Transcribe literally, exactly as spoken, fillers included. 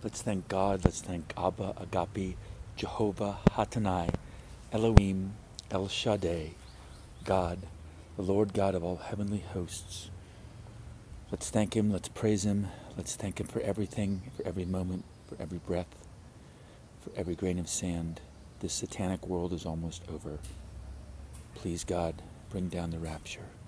Let's thank God. Let's thank Abba, Agape, Jehovah, Hatanai, Elohim, El Shaddai, God, the Lord God of all heavenly hosts. Let's thank Him. Let's praise Him. Let's thank Him for everything, for every moment, for every breath, for every grain of sand. This satanic world is almost over. Please, God, bring down the rapture.